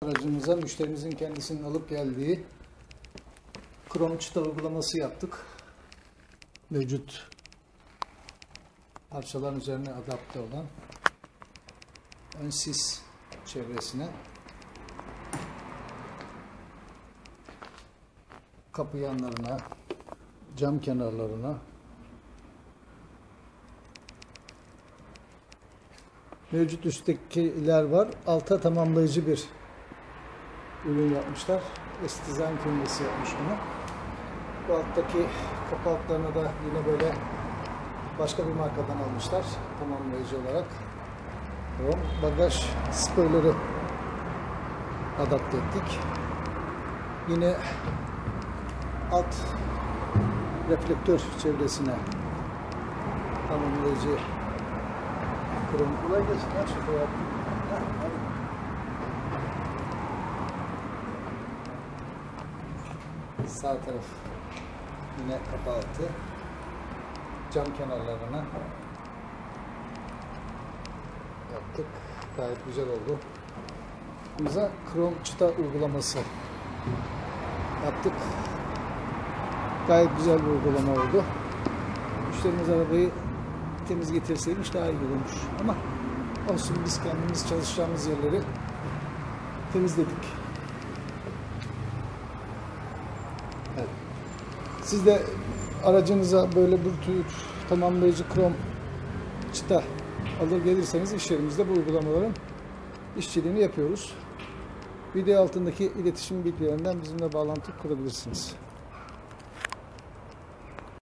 aracımıza müşterimizin kendisinin alıp geldiği krom çıta uygulaması yaptık. Mevcut parçaların üzerine adapte olan ön sis çevresine, kapı yanlarına, cam kenarlarına, mevcut üsttekiler var. Alta tamamlayıcı bir ürün yapmışlar. S-Design firması yapmış bunu. Bu alttaki kapı altlarına da yine böyle başka bir markadan almışlar tamamlayıcı olarak. Bagaj spoiler'ı adapte ettik. Yine alt reflektör çevresine tamamlayıcı krom. Kolay gelsin. Her şey koyalım. Sağ taraf yine kapı altı, cam kenarlarına yaptık. Gayet güzel oldu. Bize krom çıta uygulaması yaptık. Gayet güzel bir uygulama oldu. Müşterimiz arabayı temiz getirseymiş daha iyi olmuş. Ama olsun, biz kendimiz çalışacağımız yerleri temizledik. Evet. Siz de aracınıza böyle bir tür tamamlayıcı krom çıta alır gelirseniz iş yerimizde bu uygulamaların işçiliğini yapıyoruz. Video altındaki iletişim bilgilerinden bizimle bağlantı kurabilirsiniz.